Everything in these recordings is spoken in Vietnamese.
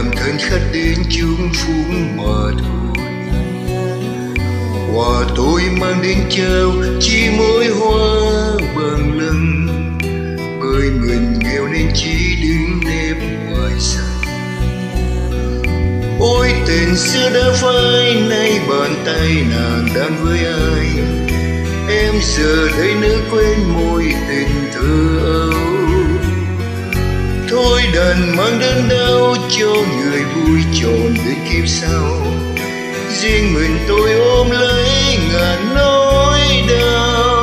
bản thân khắc đến chung phúc mà thôi. Quà tôi mang đến trao chỉ mỗi hoa bằng lưng, bởi mình nghèo nên chỉ đứng nếp ngoài sân. Ôi tình xưa đã phai, nay bàn tay nàng đang với ai. Em giờ đây nỡ quên môi tình thơ ấu. Thôi đành mang đơn đau cho người vui tròn đến kiếp sau. Riêng mình tôi ôm lấy ngàn nỗi đau.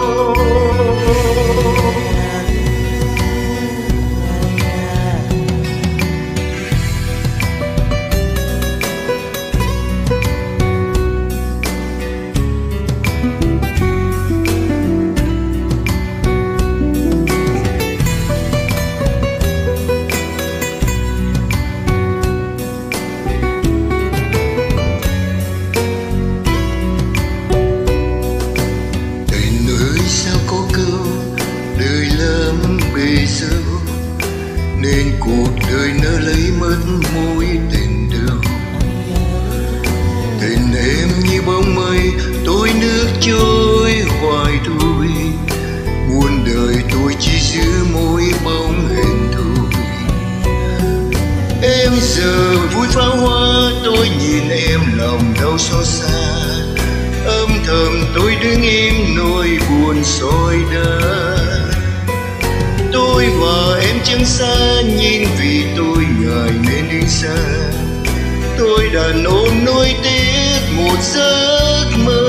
Nên cuộc đời nỡ lấy mất mối tình đâu. Tình em như bóng mây, tôi nước trôi hoài thôi. Muôn đời tôi chỉ giữ môi bóng hình thôi. Em giờ vui pháo hoa, tôi nhìn em lòng đau xót xa. Âm thầm tôi đứng im nỗi buồn soi đá. Tôi và em chẳng xa, nhưng vì tôi ngại nên đi xa. Tôi đành ôm nỗi tiếc một giấc mơ.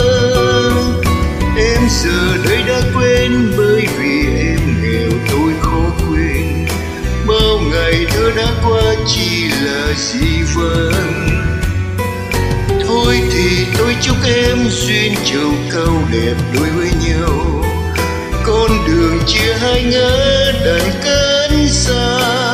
Em giờ đây đã quên, bởi vì em nghèo tôi khó quên. Bao ngày thơ đã qua chỉ là dĩ vãng. Thôi thì tôi chúc em duyên trầu cao đẹp đôi với nhau. Con đường chia hai ngã đành cấn xa.